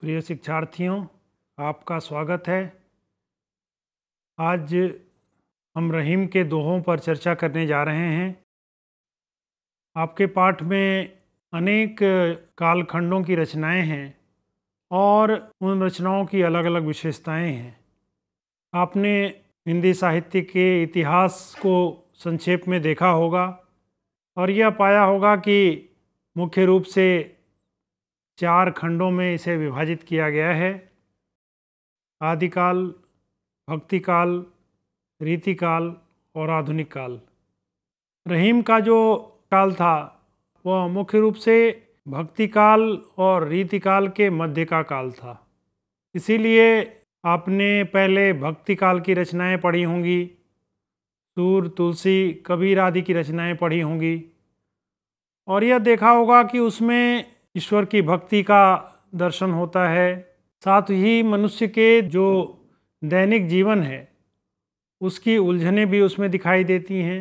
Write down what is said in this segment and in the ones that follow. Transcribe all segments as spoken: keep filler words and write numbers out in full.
प्रिय शिक्षार्थियों, आपका स्वागत है। आज हम रहीम के दोहों पर चर्चा करने जा रहे हैं। आपके पाठ में अनेक कालखंडों की रचनाएं हैं और उन रचनाओं की अलग अलग विशेषताएं हैं। आपने हिंदी साहित्य के इतिहास को संक्षेप में देखा होगा और यह पाया होगा कि मुख्य रूप से चार खंडों में इसे विभाजित किया गया है: आदिकाल, भक्तिकाल, रीतिकाल और आधुनिक काल। रहीम का जो काल था वह मुख्य रूप से भक्तिकाल और रीतिकाल के मध्य का काल था। इसीलिए आपने पहले भक्तिकाल की रचनाएं पढ़ी होंगी, सूर, तुलसी, कबीर आदि की रचनाएं पढ़ी होंगी और यह देखा होगा कि उसमें ईश्वर की भक्ति का दर्शन होता है। साथ ही मनुष्य के जो दैनिक जीवन है उसकी उलझनें भी उसमें दिखाई देती हैं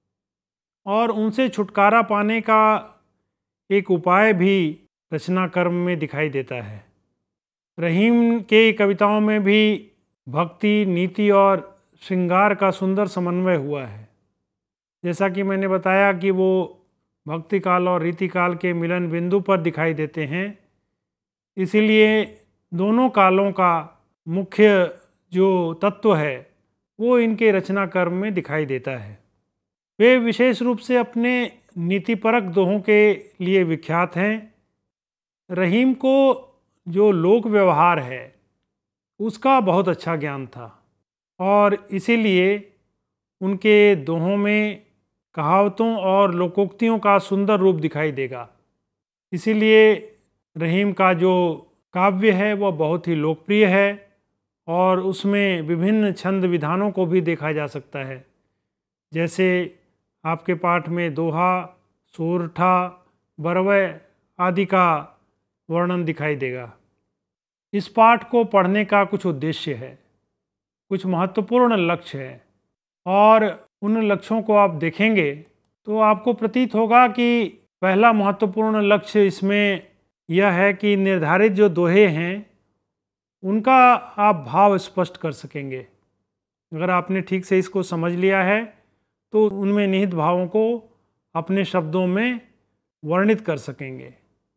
और उनसे छुटकारा पाने का एक उपाय भी रचना कर्म में दिखाई देता है। रहीम के कविताओं में भी भक्ति, नीति और श्रृंगार का सुंदर समन्वय हुआ है। जैसा कि मैंने बताया कि वो भक्तिकाल और रीतिकाल के मिलन बिंदु पर दिखाई देते हैं, इसीलिए दोनों कालों का मुख्य जो तत्व है वो इनके रचना कर्म में दिखाई देता है। वे विशेष रूप से अपने नीतिपरक दोहों के लिए विख्यात हैं। रहीम को जो लोक व्यवहार है उसका बहुत अच्छा ज्ञान था और इसीलिए उनके दोहों में कहावतों और लोकोक्तियों का सुंदर रूप दिखाई देगा। इसीलिए रहीम का जो काव्य है वह बहुत ही लोकप्रिय है और उसमें विभिन्न छंद विधानों को भी देखा जा सकता है। जैसे आपके पाठ में दोहा, सोरठा, बरवय आदि का वर्णन दिखाई देगा। इस पाठ को पढ़ने का कुछ उद्देश्य है, कुछ महत्वपूर्ण लक्ष्य है और उन लक्ष्यों को आप देखेंगे तो आपको प्रतीत होगा कि पहला महत्वपूर्ण लक्ष्य इसमें यह है कि निर्धारित जो दोहे हैं उनका आप भाव स्पष्ट कर सकेंगे। अगर आपने ठीक से इसको समझ लिया है तो उनमें निहित भावों को अपने शब्दों में वर्णित कर सकेंगे।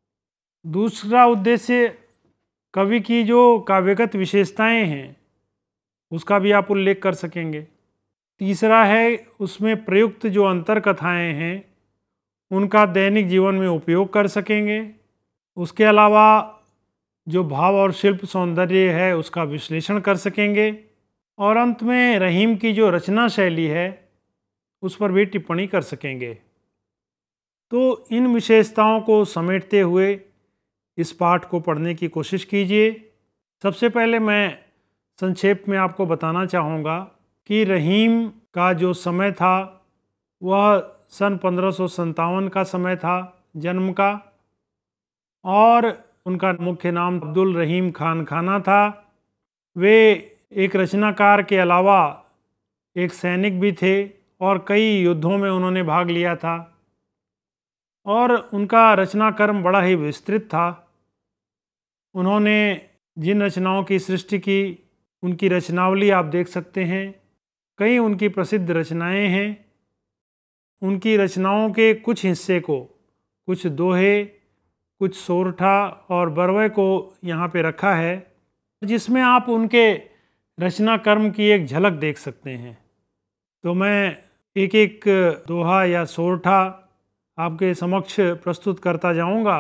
दूसरा उद्देश्य कवि की जो काव्यगत विशेषताएं हैं उसका भी आप उल्लेख कर सकेंगे। तीसरा है उसमें प्रयुक्त जो अंतर कथाएँ हैं उनका दैनिक जीवन में उपयोग कर सकेंगे। उसके अलावा जो भाव और शिल्प सौंदर्य है उसका विश्लेषण कर सकेंगे और अंत में रहीम की जो रचना शैली है उस पर भी टिप्पणी कर सकेंगे। तो इन विशेषताओं को समेटते हुए इस पाठ को पढ़ने की कोशिश कीजिए। सबसे पहले मैं संक्षेप में आपको बताना चाहूँगा कि रहीम का जो समय था वह सन पंद्रह सौ सत्तावन का समय था जन्म का और उनका मुख्य नाम अब्दुल रहीम खान खाना था। वे एक रचनाकार के अलावा एक सैनिक भी थे और कई युद्धों में उन्होंने भाग लिया था और उनका रचना कर्म बड़ा ही विस्तृत था। उन्होंने जिन रचनाओं की सृष्टि की उनकी रचनावली आप देख सकते हैं। कई उनकी प्रसिद्ध रचनाएं हैं। उनकी रचनाओं के कुछ हिस्से को, कुछ दोहे, कुछ सोरठा और बरवय को यहाँ पे रखा है जिसमें आप उनके रचना कर्म की एक झलक देख सकते हैं। तो मैं एक एक दोहा या सोरठा आपके समक्ष प्रस्तुत करता जाऊँगा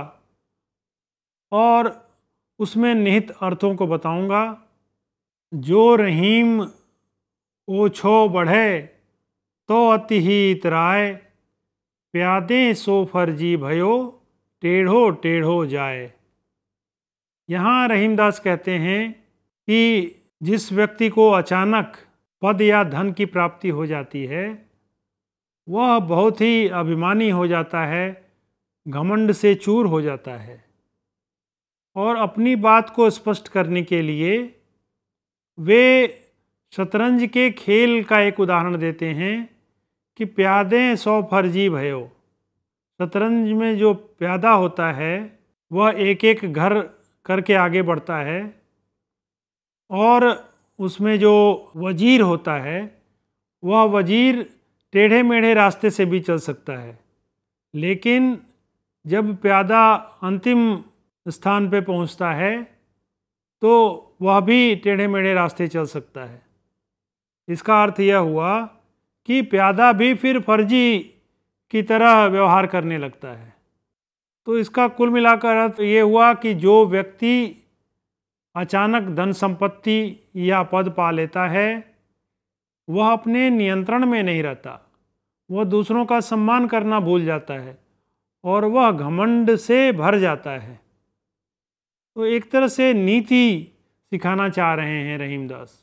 और उसमें निहित अर्थों को बताऊँगा। जो रहीम ओछो बढ़े तो अति ही इतराय, प्यादे सो फर्जी भयो टेढ़ो टेढ़ो जाए। यहाँ रहीमदास कहते हैं कि जिस व्यक्ति को अचानक पद या धन की प्राप्ति हो जाती है वह बहुत ही अभिमानी हो जाता है, घमंड से चूर हो जाता है और अपनी बात को स्पष्ट करने के लिए वे शतरंज के खेल का एक उदाहरण देते हैं कि प्यादे सौ फर्जी भयो। शतरंज में जो प्यादा होता है वह एक एक घर करके आगे बढ़ता है और उसमें जो वजीर होता है वह वजीर टेढ़े मेढ़े रास्ते से भी चल सकता है, लेकिन जब प्यादा अंतिम स्थान पे पहुंचता है तो वह भी टेढ़े मेढ़े रास्ते चल सकता है। इसका अर्थ यह हुआ कि प्यादा भी फिर फर्जी की तरह व्यवहार करने लगता है। तो इसका कुल मिलाकर अर्थ ये हुआ कि जो व्यक्ति अचानक धन संपत्ति या पद पा लेता है वह अपने नियंत्रण में नहीं रहता, वह दूसरों का सम्मान करना भूल जाता है और वह घमंड से भर जाता है। तो एक तरह से नीति सिखाना चाह रहे हैं रहीमदास,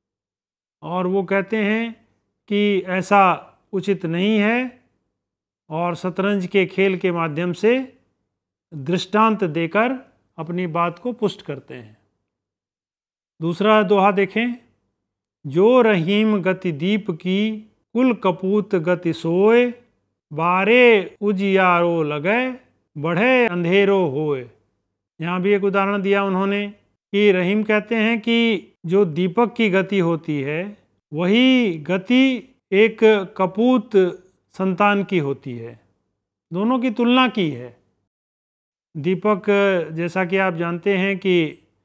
और वो कहते हैं कि ऐसा उचित नहीं है और शतरंज के खेल के माध्यम से दृष्टांत देकर अपनी बात को पुष्ट करते हैं। दूसरा दोहा देखें, जो रहीम गति दीप की कुल कपूत गति सोए, बारे उजियारो लगे बढ़े अंधेरो होए। यहाँ भी एक उदाहरण दिया उन्होंने कि रहीम कहते हैं कि जो दीपक की गति होती है वही गति एक कपूत संतान की होती है, दोनों की तुलना की है। दीपक, जैसा कि आप जानते हैं कि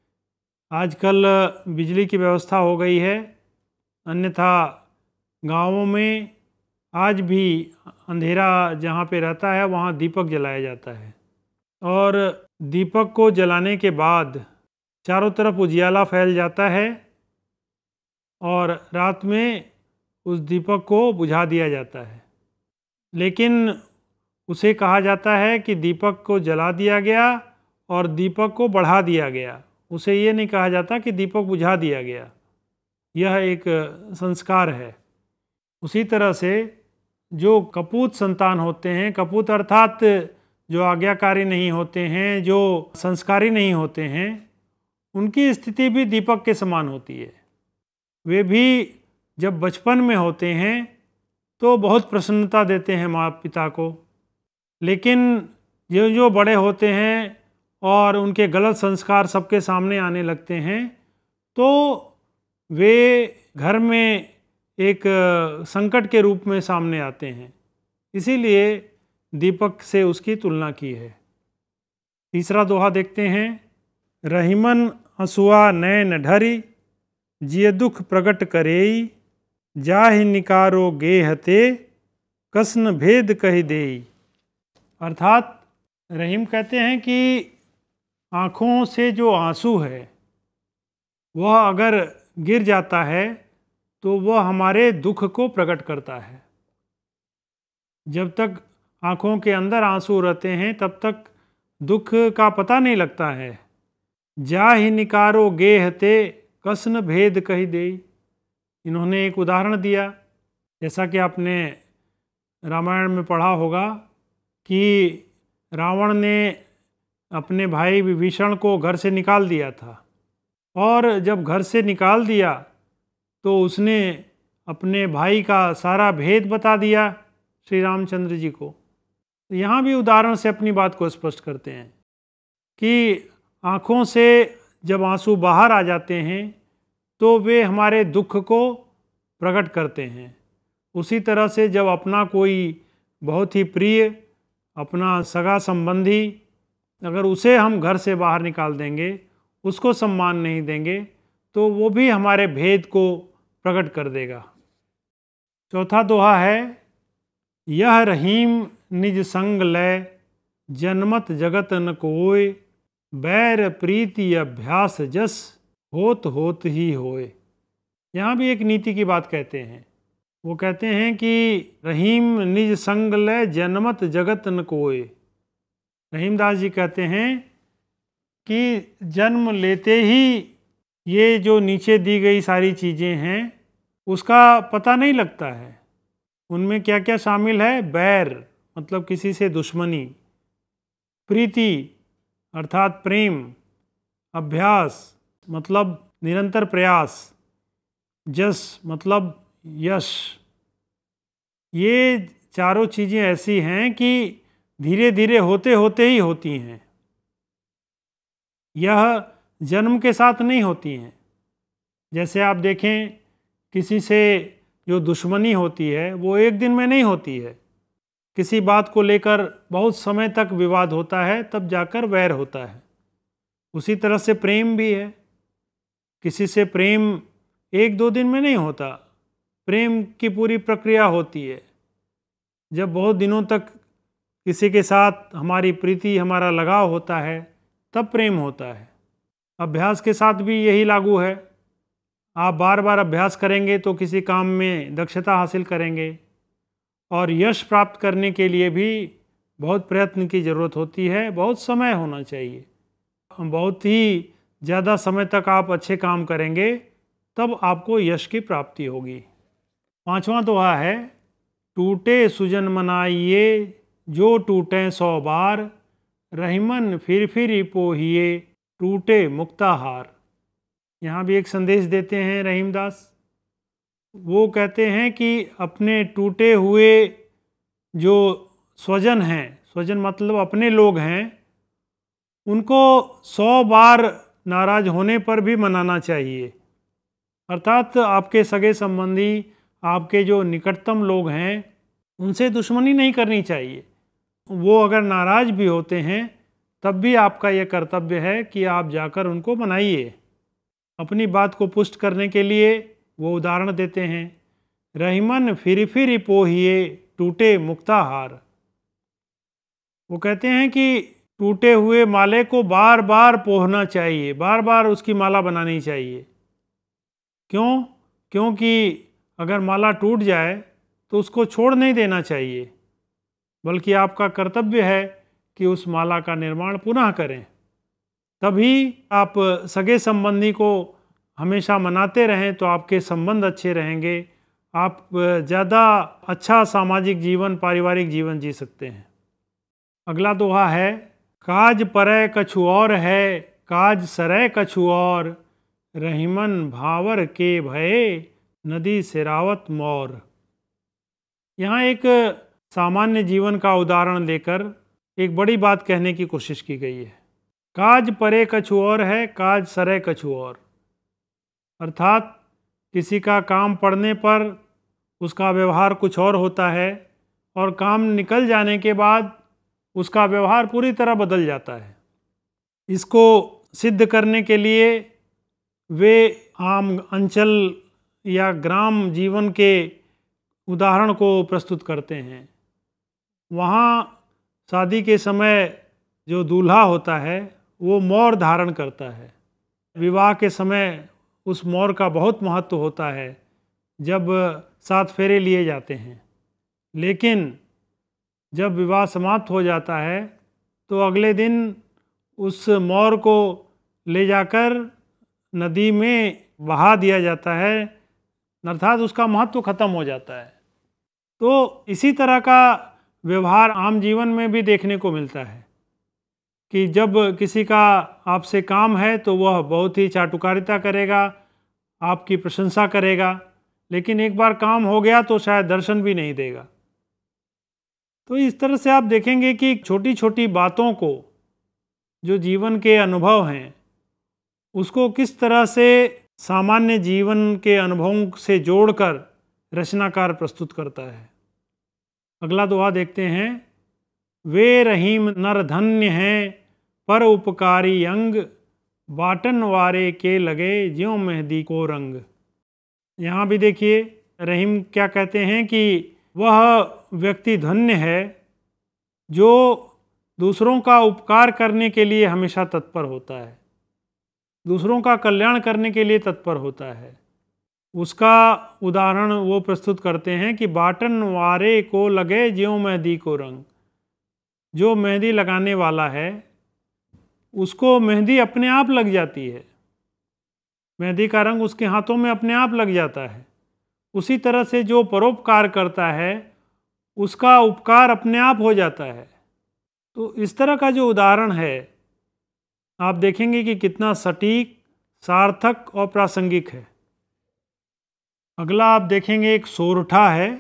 आजकल बिजली की व्यवस्था हो गई है, अन्यथा गांवों में आज भी अंधेरा जहाँ पे रहता है वहाँ दीपक जलाया जाता है, और दीपक को जलाने के बाद चारों तरफ उजियाला फैल जाता है और रात में उस दीपक को बुझा दिया जाता है। लेकिन उसे कहा जाता है कि दीपक को जला दिया गया और दीपक को बढ़ा दिया गया, उसे ये नहीं कहा जाता कि दीपक बुझा दिया गया। यह एक संस्कार है। उसी तरह से जो कपूत संतान होते हैं, कपूत अर्थात जो आज्ञाकारी नहीं होते हैं, जो संस्कारी नहीं होते हैं, उनकी स्थिति भी दीपक के समान होती है। वे भी जब बचपन में होते हैं तो बहुत प्रसन्नता देते हैं माँ पिता को, लेकिन जो जो बड़े होते हैं और उनके गलत संस्कार सबके सामने आने लगते हैं तो वे घर में एक संकट के रूप में सामने आते हैं। इसीलिए दीपक से उसकी तुलना की है। तीसरा दोहा देखते हैं, रहीमन हसुआ नैन ढरी जिय दुख प्रगट करेई, जाहि निकारो गेहते कसन भेद कहि देई। अर्थात रहीम कहते हैं कि आँखों से जो आंसू है वह अगर गिर जाता है तो वह हमारे दुख को प्रकट करता है। जब तक आँखों के अंदर आंसू रहते हैं तब तक दुख का पता नहीं लगता है। जाहि निकारो गेहते कसन भेद कहि देई। इन्होंने एक उदाहरण दिया, जैसा कि आपने रामायण में पढ़ा होगा कि रावण ने अपने भाई विभीषण को घर से निकाल दिया था, और जब घर से निकाल दिया तो उसने अपने भाई का सारा भेद बता दिया श्री रामचंद्र जी को। तो यहाँ भी उदाहरण से अपनी बात को स्पष्ट करते हैं कि आँखों से जब आंसू बाहर आ जाते हैं तो वे हमारे दुख को प्रकट करते हैं। उसी तरह से जब अपना कोई बहुत ही प्रिय, अपना सगा संबंधी, अगर उसे हम घर से बाहर निकाल देंगे, उसको सम्मान नहीं देंगे, तो वो भी हमारे भेद को प्रकट कर देगा। चौथा दोहा है, यह रहीम निज संग लय जनमत जगत न कोय, बैर प्रीति अभ्यास जस होत होत ही होए। यहाँ भी एक नीति की बात कहते हैं। वो कहते हैं कि रहीम निज संग लय जनमत जगत न कोय। रहीमदास जी कहते हैं कि जन्म लेते ही ये जो नीचे दी गई सारी चीज़ें हैं उसका पता नहीं लगता है। उनमें क्या क्या शामिल है? बैर मतलब किसी से दुश्मनी, प्रीति अर्थात प्रेम, अभ्यास मतलब निरंतर प्रयास, जस मतलब यश। ये चारों चीज़ें ऐसी हैं कि धीरे धीरे होते होते ही होती हैं। यह जन्म के साथ नहीं होती हैं। जैसे आप देखें, किसी से जो दुश्मनी होती है वो एक दिन में नहीं होती है। किसी बात को लेकर बहुत समय तक विवाद होता है, तब जाकर वैर होता है। उसी तरह से प्रेम भी है। किसी से प्रेम एक दो दिन में नहीं होता, प्रेम की पूरी प्रक्रिया होती है। जब बहुत दिनों तक किसी के साथ हमारी प्रीति, हमारा लगाव होता है, तब प्रेम होता है। अभ्यास के साथ भी यही लागू है। आप बार बार अभ्यास करेंगे तो किसी काम में दक्षता हासिल करेंगे, और यश प्राप्त करने के लिए भी बहुत प्रयत्न की ज़रूरत होती है, बहुत समय होना चाहिए। बहुत ही ज़्यादा समय तक आप अच्छे काम करेंगे तब आपको यश की प्राप्ति होगी। पांचवा दोहा है, टूटे सुजन मनाइए जो टूटे सौ बार, रहीमन फिर फिर पोहिए टूटे मुक्ताहार। यहाँ भी एक संदेश देते हैं रहीमदास। वो कहते हैं कि अपने टूटे हुए जो स्वजन हैं, स्वजन मतलब अपने लोग हैं, उनको सौ बार नाराज होने पर भी मनाना चाहिए। अर्थात आपके सगे संबंधी, आपके जो निकटतम लोग हैं, उनसे दुश्मनी नहीं करनी चाहिए। वो अगर नाराज भी होते हैं तब भी आपका यह कर्तव्य है कि आप जाकर उनको मनाइए। अपनी बात को पुष्ट करने के लिए वो उदाहरण देते हैं, रहीमन फिर फिर पोहिए टूटे मुक्ताहार। वो कहते हैं कि टूटे हुए माले को बार बार पोहना चाहिए, बार बार उसकी माला बनानी चाहिए। क्यों? क्योंकि अगर माला टूट जाए तो उसको छोड़ नहीं देना चाहिए, बल्कि आपका कर्तव्य है कि उस माला का निर्माण पुनः करें। तभी आप सगे संबंधी को हमेशा मनाते रहें तो आपके संबंध अच्छे रहेंगे, आप ज़्यादा अच्छा सामाजिक जीवन, पारिवारिक जीवन जी सकते हैं। अगला दोहा है, काज परय कछु और है, काज सरय कछु और, रहीमन भावर के भये नदी सिरावत मोर। यहाँ एक सामान्य जीवन का उदाहरण लेकर एक बड़ी बात कहने की कोशिश की गई है। काज परे कछु और है, काज सरय कछु और। अर्थात किसी का काम पड़ने पर उसका व्यवहार कुछ और होता है, और काम निकल जाने के बाद उसका व्यवहार पूरी तरह बदल जाता है। इसको सिद्ध करने के लिए वे आम अंचल या ग्राम जीवन के उदाहरण को प्रस्तुत करते हैं। वहाँ शादी के समय जो दूल्हा होता है वो मोर धारण करता है। विवाह के समय उस मोर का बहुत महत्व होता है जब सात फेरे लिए जाते हैं। लेकिन जब विवाह समाप्त हो जाता है तो अगले दिन उस मोर को ले जाकर नदी में बहा दिया जाता है, अर्थात उसका महत्व खत्म हो जाता है। तो इसी तरह का व्यवहार आम जीवन में भी देखने को मिलता है कि जब किसी का आपसे काम है तो वह बहुत ही चाटुकारिता करेगा, आपकी प्रशंसा करेगा, लेकिन एक बार काम हो गया तो शायद दर्शन भी नहीं देगा। तो इस तरह से आप देखेंगे कि छोटी छोटी बातों को, जो जीवन के अनुभव हैं, उसको किस तरह से सामान्य जीवन के अनुभवों से जोड़कर रचनाकार प्रस्तुत करता है। अगला दोहा देखते हैं, वे रहीम नर धन्य हैं पर उपकारी अंग, बाटन वारे के लगे ज्यों मेहंदी को रंग। यहाँ भी देखिए रहीम क्या कहते हैं कि वह व्यक्ति धन्य है जो दूसरों का उपकार करने के लिए हमेशा तत्पर होता है, दूसरों का कल्याण करने के लिए तत्पर होता है। उसका उदाहरण वो प्रस्तुत करते हैं कि बाटन वारे को लगे ज्यों मेहंदी को रंग। जो मेहंदी लगाने वाला है उसको मेहंदी अपने आप लग जाती है, मेहंदी का रंग उसके हाथों में अपने आप लग जाता है। उसी तरह से जो परोपकार करता है उसका उपकार अपने आप हो जाता है। तो इस तरह का जो उदाहरण है आप देखेंगे कि कितना सटीक, सार्थक और प्रासंगिक है। अगला आप देखेंगे एक सोरठा है,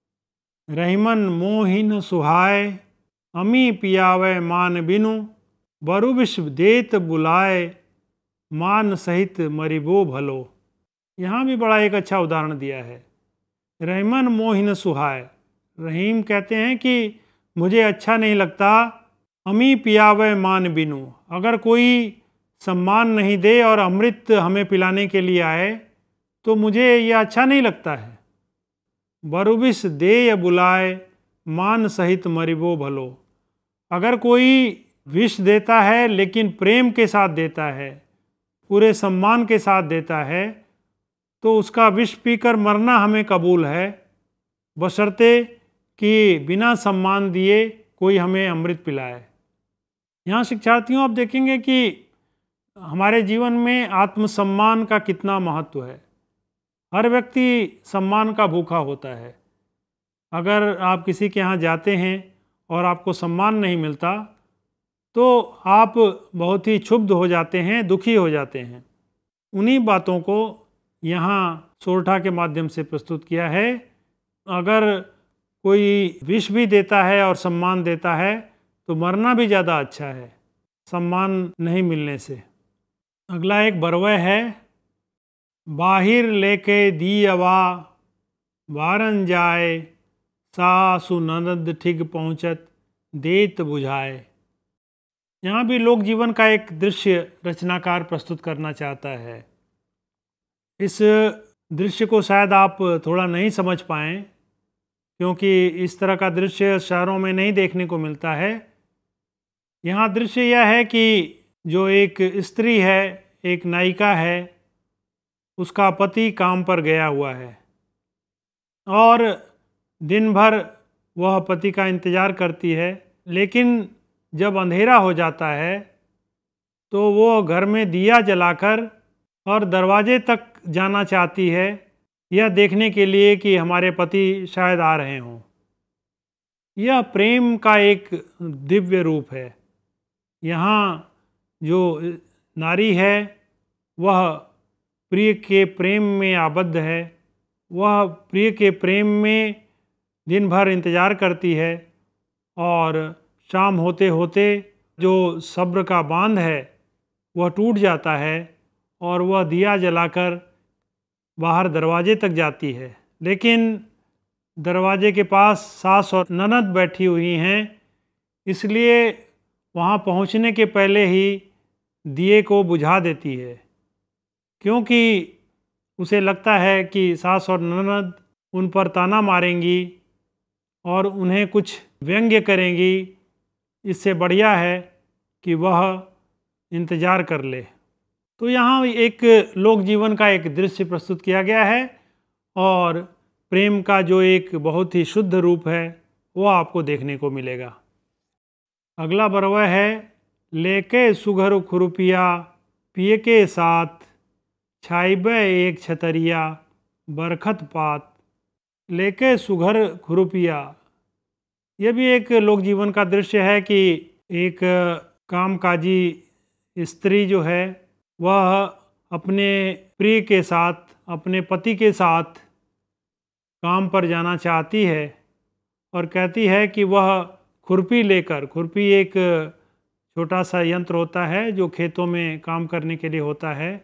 रहीमन मोहिन सुहाय, अमी पियावे मान बिनु, बरु विष देत बुलाए, मान सहित मरिबो भलो। यहाँ भी बड़ा एक अच्छा उदाहरण दिया है। रहीमन मोहिन सुहाय। रहीम कहते हैं कि मुझे अच्छा नहीं लगता अमी पियावे मान बिनु। अगर कोई सम्मान नहीं दे और अमृत हमें पिलाने के लिए आए तो मुझे यह अच्छा नहीं लगता है। बरुबिस दे या बुलाए, मान सहित मरिबो भलो। अगर कोई विष देता है लेकिन प्रेम के साथ देता है, पूरे सम्मान के साथ देता है, तो उसका विष पीकर मरना हमें कबूल है, बशर्ते कि बिना सम्मान दिए कोई हमें अमृत पिलाए। यहाँ शिक्षार्थियों आप देखेंगे कि हमारे जीवन में आत्मसम्मान का कितना महत्व है। हर व्यक्ति सम्मान का भूखा होता है। अगर आप किसी के यहाँ जाते हैं और आपको सम्मान नहीं मिलता तो आप बहुत ही क्षुब्ध हो जाते हैं, दुखी हो जाते हैं। उन्हीं बातों को यहाँ सोरठा के माध्यम से प्रस्तुत किया है। अगर कोई विष भी देता है और सम्मान देता है तो मरना भी ज़्यादा अच्छा है सम्मान नहीं मिलने से। अगला एक बरवय है। बाहिर लेके दियवा, वारन जाए, सासु ननद ठिग पहुँचत, देत बुझाए। यहाँ भी लोक जीवन का एक दृश्य रचनाकार प्रस्तुत करना चाहता है। इस दृश्य को शायद आप थोड़ा नहीं समझ पाएँ, क्योंकि इस तरह का दृश्य शहरों में नहीं देखने को मिलता है। यहाँ दृश्य यह है कि जो एक स्त्री है, एक नायिका है, उसका पति काम पर गया हुआ है और दिन भर वह पति का इंतज़ार करती है, लेकिन जब अंधेरा हो जाता है तो वो घर में दिया जलाकर और दरवाजे तक जाना चाहती है, यह देखने के लिए कि हमारे पति शायद आ रहे हों। यह प्रेम का एक दिव्य रूप है। यहाँ जो नारी है वह प्रिय के प्रेम में आबद्ध है, वह प्रिय के प्रेम में दिन भर इंतज़ार करती है और शाम होते होते जो सब्र का बांध है वह टूट जाता है और वह दिया जलाकर बाहर दरवाजे तक जाती है, लेकिन दरवाजे के पास सास और ननद बैठी हुई हैं, इसलिए वहाँ पहुँचने के पहले ही दिए को बुझा देती है, क्योंकि उसे लगता है कि सास और ननद उन पर ताना मारेंगी और उन्हें कुछ व्यंग्य करेंगी। इससे बढ़िया है कि वह इंतज़ार कर ले। तो यहाँ एक लोक जीवन का एक दृश्य प्रस्तुत किया गया है और प्रेम का जो एक बहुत ही शुद्ध रूप है वह आपको देखने को मिलेगा। अगला बरवय है। लेके सुघर खुरुपिया, पिए के साथ, छाइबे एक छतरिया, बरखत पात। लेके सुघर खुरुपिया, यह भी एक लोक जीवन का दृश्य है कि एक कामकाजी स्त्री जो है वह अपने प्रिय के साथ, अपने पति के साथ काम पर जाना चाहती है और कहती है कि वह खुरपी लेकर, खुरपी एक छोटा सा यंत्र होता है जो खेतों में काम करने के लिए होता है,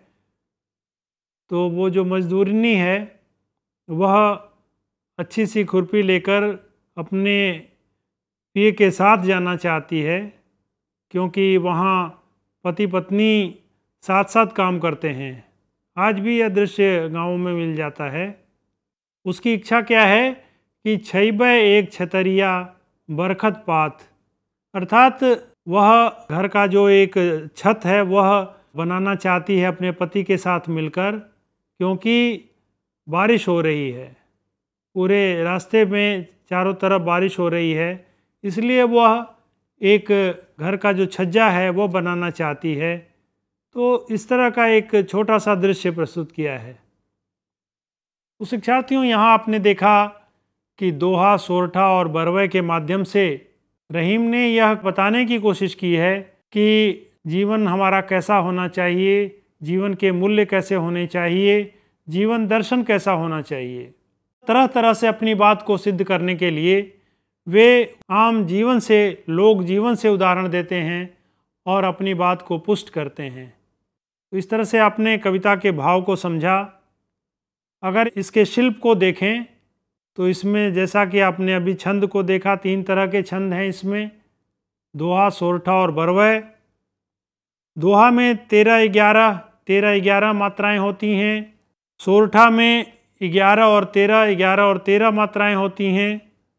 तो वो जो मजदूरनी है वह अच्छी सी खुरपी लेकर अपने प्रिय के साथ जाना चाहती है, क्योंकि वहाँ पति पत्नी साथ साथ काम करते हैं। आज भी यह दृश्य गाँवों में मिल जाता है। उसकी इच्छा क्या है कि छइबे एक छतरिया, बरखत पात, अर्थात वह घर का जो एक छत है वह बनाना चाहती है अपने पति के साथ मिलकर, क्योंकि बारिश हो रही है, पूरे रास्ते में चारों तरफ बारिश हो रही है, इसलिए वह एक घर का जो छज्जा है वो बनाना चाहती है। तो इस तरह का एक छोटा सा दृश्य प्रस्तुत किया है। तो शिक्षार्थियों, यहाँ आपने देखा कि दोहा, सोरठा और बरवय के माध्यम से रहीम ने यह बताने की कोशिश की है कि जीवन हमारा कैसा होना चाहिए, जीवन के मूल्य कैसे होने चाहिए, जीवन दर्शन कैसा होना चाहिए। तरह तरह से अपनी बात को सिद्ध करने के लिए वे आम जीवन से, लोक जीवन से उदाहरण देते हैं और अपनी बात को पुष्ट करते हैं। तो इस तरह से आपने कविता के भाव को समझा। अगर इसके शिल्प को देखें तो इसमें जैसा कि आपने अभी छंद को देखा, तीन तरह के छंद हैं इसमें, दोहा, सोरठा और बरवय। दोहा में तेरह ग्यारह तेरह ग्यारह मात्राएं होती हैं, सोरठा में ग्यारह और तेरह ग्यारह और तेरह मात्राएं होती हैं,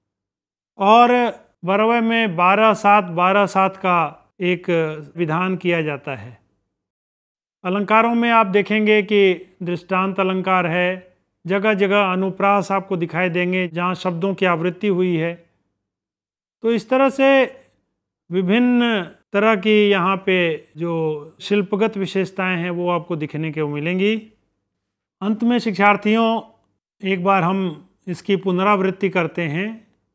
और बरवय में बारह सात बारह सात का एक विधान किया जाता है। अलंकारों में आप देखेंगे कि दृष्टांत अलंकार है, जगह जगह अनुप्रास आपको दिखाई देंगे जहाँ शब्दों की आवृत्ति हुई है। तो इस तरह से विभिन्न तरह की यहाँ पे जो शिल्पगत विशेषताएं हैं वो आपको दिखने को मिलेंगी। अंत में शिक्षार्थियों एक बार हम इसकी पुनरावृत्ति करते हैं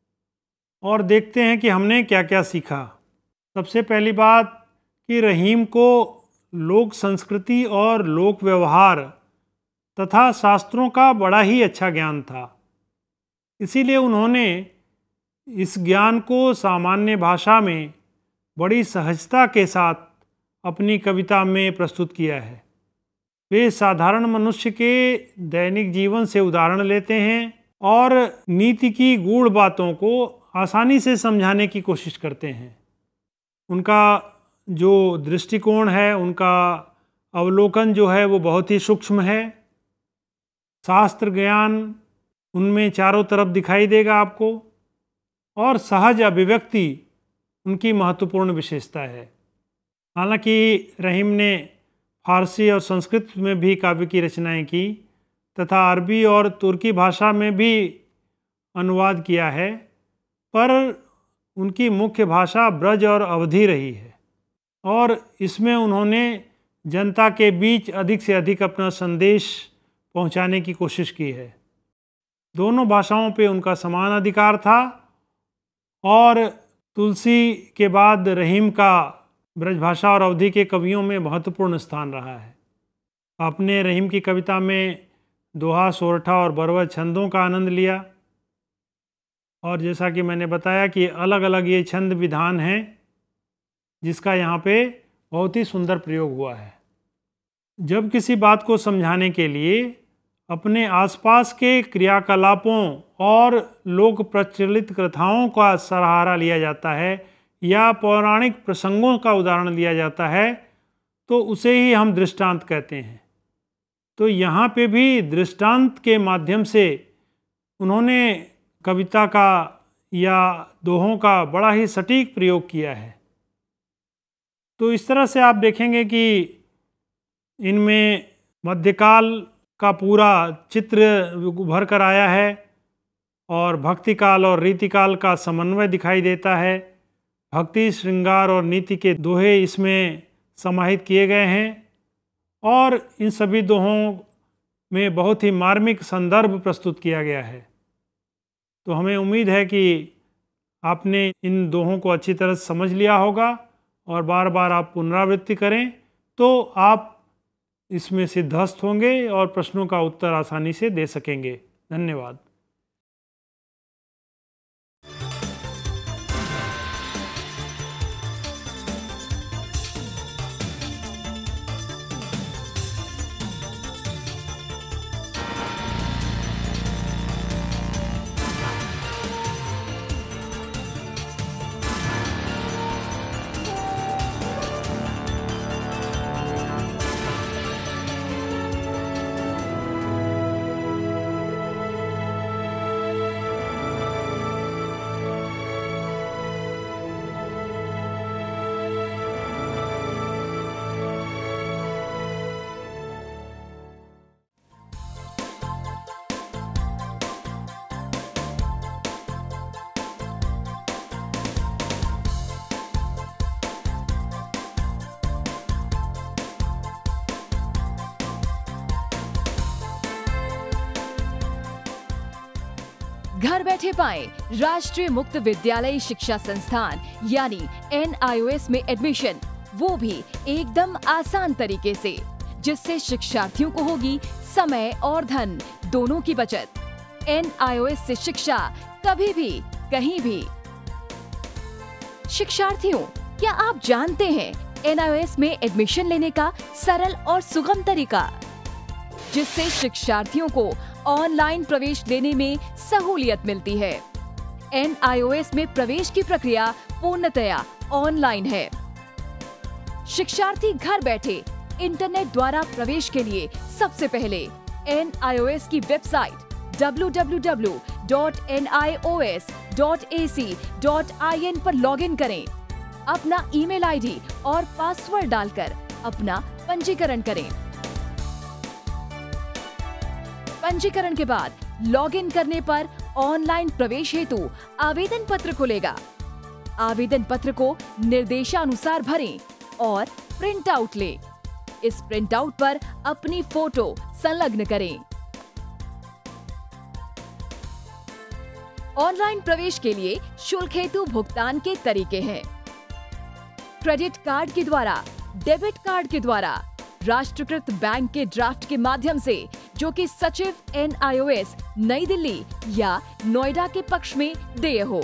और देखते हैं कि हमने क्या क्या सीखा। सबसे पहली बात कि रहीम को लोक संस्कृति और लोक व्यवहार तथा शास्त्रों का बड़ा ही अच्छा ज्ञान था, इसीलिए उन्होंने इस ज्ञान को सामान्य भाषा में बड़ी सहजता के साथ अपनी कविता में प्रस्तुत किया है। वे साधारण मनुष्य के दैनिक जीवन से उदाहरण लेते हैं और नीति की गूढ़ बातों को आसानी से समझाने की कोशिश करते हैं। उनका जो दृष्टिकोण है, उनका अवलोकन जो है वो बहुत ही सूक्ष्म है। शास्त्र ज्ञान उनमें चारों तरफ दिखाई देगा आपको, और सहज अभिव्यक्ति उनकी महत्वपूर्ण विशेषता है। हालांकि रहीम ने फारसी और संस्कृत में भी काव्य की रचनाएं की तथा अरबी और तुर्की भाषा में भी अनुवाद किया है, पर उनकी मुख्य भाषा ब्रज और अवधी रही है और इसमें उन्होंने जनता के बीच अधिक से अधिक अपना संदेश पहुंचाने की कोशिश की है। दोनों भाषाओं पे उनका समान अधिकार था और तुलसी के बाद रहीम का ब्रजभाषा और अवधी के कवियों में महत्वपूर्ण स्थान रहा है। आपने रहीम की कविता में दोहा, सोरठा और बरवय छंदों का आनंद लिया, और जैसा कि मैंने बताया कि अलग अलग ये छंद विधान हैं जिसका यहाँ पे बहुत ही सुंदर प्रयोग हुआ है। जब किसी बात को समझाने के लिए अपने आसपास के क्रियाकलापों और लोक प्रचलित कथाओं का सहारा लिया जाता है या पौराणिक प्रसंगों का उदाहरण लिया जाता है तो उसे ही हम दृष्टांत कहते हैं। तो यहाँ पे भी दृष्टांत के माध्यम से उन्होंने कविता का या दोहों का बड़ा ही सटीक प्रयोग किया है। तो इस तरह से आप देखेंगे कि इनमें मध्यकाल का पूरा चित्र उभर कर आया है और भक्तिकाल और रीतिकाल का समन्वय दिखाई देता है। भक्ति, श्रृंगार और नीति के दोहे इसमें समाहित किए गए हैं और इन सभी दोहों में बहुत ही मार्मिक संदर्भ प्रस्तुत किया गया है। तो हमें उम्मीद है कि आपने इन दोहों को अच्छी तरह समझ लिया होगा और बार बार आप पुनरावृत्ति करें तो आप इसमें सिद्धस्त होंगे और प्रश्नों का उत्तर आसानी से दे सकेंगे। धन्यवाद। घर बैठे पाएं राष्ट्रीय मुक्त विद्यालय शिक्षा संस्थान यानी एन आई ओ एस में एडमिशन, वो भी एकदम आसान तरीके से, जिससे शिक्षार्थियों को होगी समय और धन दोनों की बचत। एन आई ओ एस से शिक्षा कभी भी कहीं भी। शिक्षार्थियों, क्या आप जानते हैं एन आई ओ एस में एडमिशन लेने का सरल और सुगम तरीका, जिससे शिक्षार्थियों को ऑनलाइन प्रवेश लेने में सहूलियत मिलती है। एन आई ओ एस में प्रवेश की प्रक्रिया पूर्णतया ऑनलाइन है। शिक्षार्थी घर बैठे इंटरनेट द्वारा प्रवेश के लिए सबसे पहले एन आई ओ एस की website W W W dot N I O S dot A C dot I N पर लॉगिन करें। अपना ईमेल आईडी और पासवर्ड डालकर अपना पंजीकरण करें। पंजीकरण के बाद लॉगिन करने पर ऑनलाइन प्रवेश हेतु आवेदन पत्र खुलेगा। आवेदन पत्र को निर्देशानुसार भरें और प्रिंट आउट लें। इस प्रिंट आउट पर अपनी फोटो संलग्न करें। ऑनलाइन प्रवेश के लिए शुल्क हेतु भुगतान के तरीके हैं। क्रेडिट कार्ड के द्वारा, डेबिट कार्ड के द्वारा, राष्ट्रीयकृत बैंक के ड्राफ्ट के माध्यम से, जो कि सचिव एन आई ओ एस नई दिल्ली या नोएडा के पक्ष में देय हो।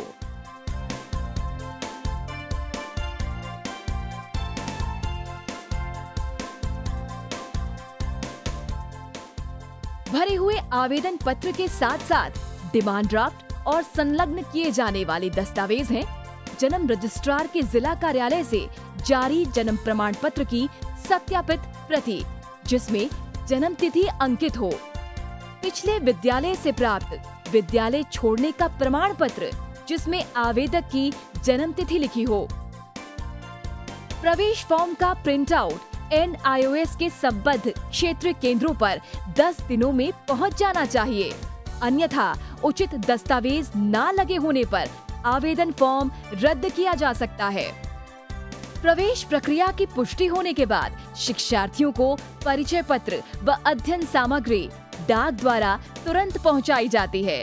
भरे हुए आवेदन पत्र के साथ साथ डिमांड ड्राफ्ट और संलग्न किए जाने वाले दस्तावेज हैं जन्म रजिस्ट्रार के जिला कार्यालय से जारी जन्म प्रमाण पत्र की सत्यापित प्रति, जिसमें जन्म तिथि अंकित हो, पिछले विद्यालय से प्राप्त विद्यालय छोड़ने का प्रमाण पत्र जिसमें आवेदक की जन्म तिथि लिखी हो। प्रवेश फॉर्म का print out N I O S के संबद्ध क्षेत्रीय केंद्रों पर दस दिनों में पहुंच जाना चाहिए, अन्यथा उचित दस्तावेज न लगे होने पर आवेदन फॉर्म रद्द किया जा सकता है। प्रवेश प्रक्रिया की पुष्टि होने के बाद शिक्षार्थियों को परिचय पत्र व अध्ययन सामग्री डाक द्वारा तुरंत पहुंचाई जाती है।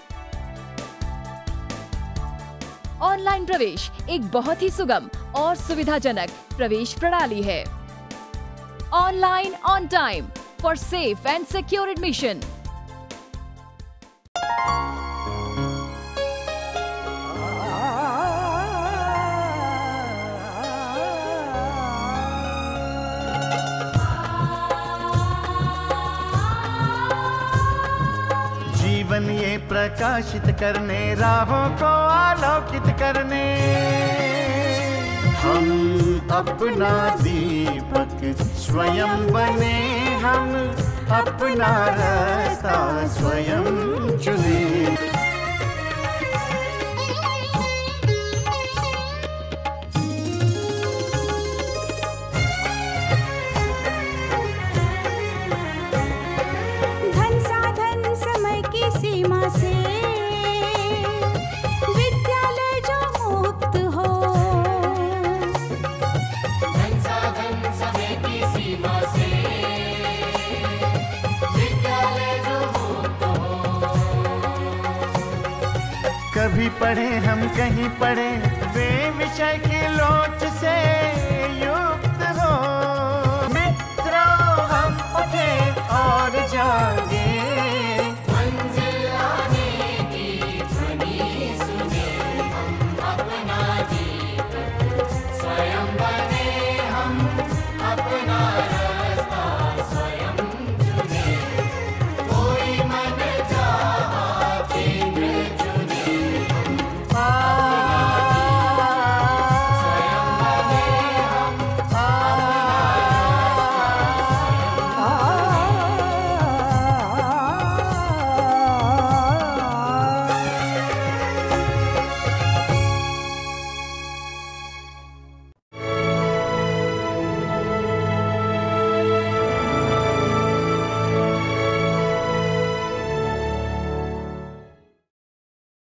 ऑनलाइन प्रवेश एक बहुत ही सुगम और सुविधाजनक प्रवेश प्रणाली है। Online on time for safe and secure admission. जीवन ये प्रकाशित करने, राहों को आलोकित करने, हम अपना दीपक स्वयं बने, हम अपना रास्ता स्वयं चुने। धन साधन समय की सीमा से विद्यालय जो मुक्त हो, धन साधन समय की सीमा से विद्यालय जो मुक्त हो। कभी पढ़े हम कहीं पढ़े वे विषय